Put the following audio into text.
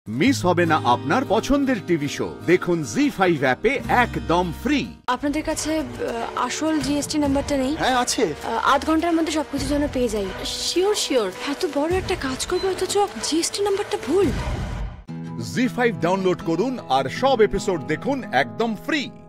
Miss হবে না আপনার পছন্দের টিভি শো। দেখুন জি5 অ্যাপে একদম ফ্রি। আপনাদের কাছে আসল জিএসটি নাম্বারটা নেই? হ্যাঁ আছে। আধ ঘন্টার মধ্যে সবকিছু যেন পেয়ে যাই। Sure sure. এত বড় একটা কাজ করবো অথচ জিএসটি নাম্বারটা ভুল। জি5 ডাউনলোড করুন আর সব এপিসোড দেখুন একদম ফ্রি।